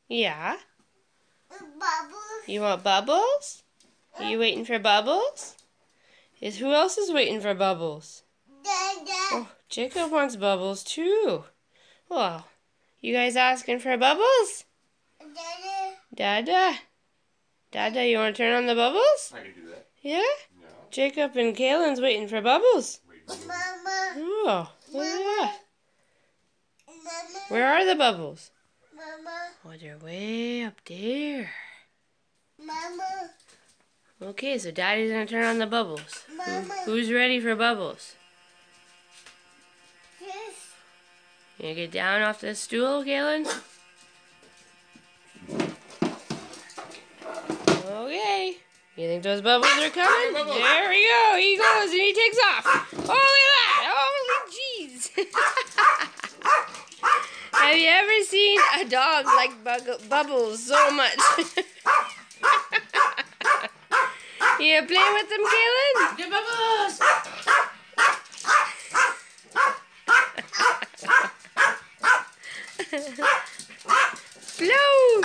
Yeah? Bubbles. You want Bubbles? Are you waiting for Bubbles? Who else is waiting for Bubbles? Dada. Oh, Jacob wants Bubbles too. Well, you guys asking for Bubbles? Dada. Dada, you want to turn on the Bubbles? I can do that. Yeah? No. Jacob and Kaylin's waiting for Bubbles. Mama. Oh, look at that. Mama. Where are the Bubbles? Mama. Oh, they're way up there. Mama. Okay, so Daddy's gonna turn on the Bubbles. Mama. Who's ready for Bubbles? Yes. You gonna get down off the stool, Kaylin? Okay. You think those bubbles are coming? Bubbles. There we go. He goes and he takes off. Oh, look at that. Holy jeez. Have you ever seen a dog like Bubbles so much? You play with them, Kaylin? Get Bubbles! Blow!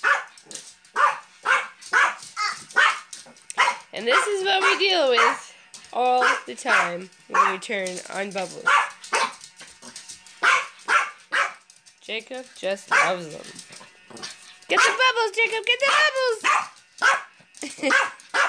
And this is what we deal with all the time when we turn on Bubbles. Jacob just loves them. Get the Bubbles, Jacob! Get the Bubbles!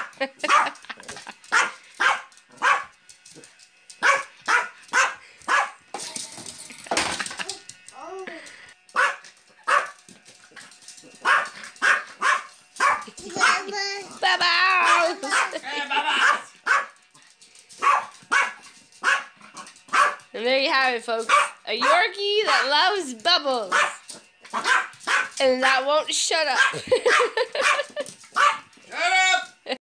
Bubbles! And there you have it, folks. A Yorkie that loves Bubbles. And that won't shut up.